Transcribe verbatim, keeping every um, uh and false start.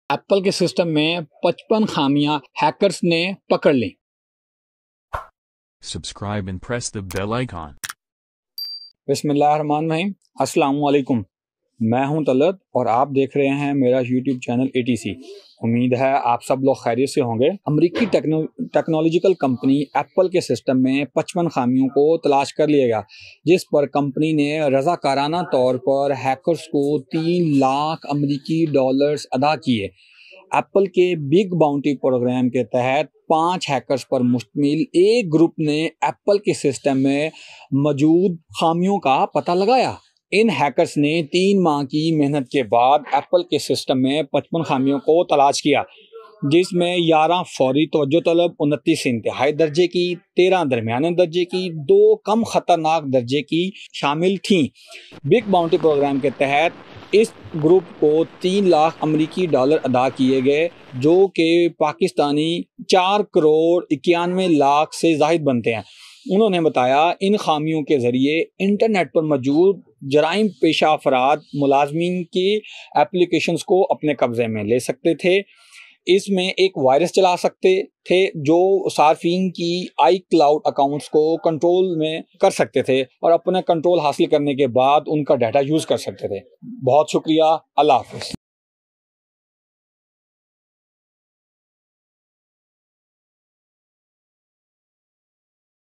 Apple کے system میں پچپن خامیاں ہیکرز نے پکڑ لیں۔ Subscribe and press the bell icon. بسم اللہ الرحمن الرحیم۔ السلام علیکم، میں ہوں طلت اور آپ دیکھ رہے ہیں میرا YouTube channel A T C. امید ہے آپ سب لوگ خیریت سے ہوں گے۔ امریکی ٹیکنالوجیکل کمپنی ایپل کے سسٹم میں پچپن خامیوں کو تلاش کر لیا گیا، جس پر کمپنی نے رضاکارانہ طور پر ہیکرز کو تین لاکھ امریکی ڈالرز ادا کیے۔ ایپل کے بگ باؤنٹی پروگرام کے تحت پانچ ہیکرز پر مشتمل ایک گروپ نے ایپل کے سسٹم میں موجود خامیوں کا پتہ لگایا۔ ان ہیکرز نے تین ماہ کی محنت کے بعد ایپل کے سسٹم میں پچپن خامیوں کو تلاش کیا، جس میں گیارہ فوری توجہ طلب، انتیس انتہائی درجے کی، تیرہ درمیانے درجے کی، دو کم خطرناک درجے کی شامل تھیں۔ بگ باؤنٹی پروگرام کے تحت اس گروپ کو تین لاکھ امریکی ڈالر ادا کیے گئے، جو کہ پاکستانی چار کروڑ اکیانوے لاکھ سے زائد بنتے ہیں۔ انہوں نے بتایا ان خامیوں کے ذریعے انٹرنیٹ پر موجود جرائم پیشہ افراد ملازمین کی اپلیکیشنز کو اپنے قبضے میں لے سکتے تھے۔ اس میں ایک وائرس چلا سکتے تھے جو صارفین کی آئی کلاؤڈ اکاؤنٹس کو کنٹرول میں کر سکتے تھے اور اپنا کنٹرول حاصل کرنے کے بعد ان کا ڈیٹا یوز کر سکتے تھے۔ بہت شکریہ، اللہ حافظ۔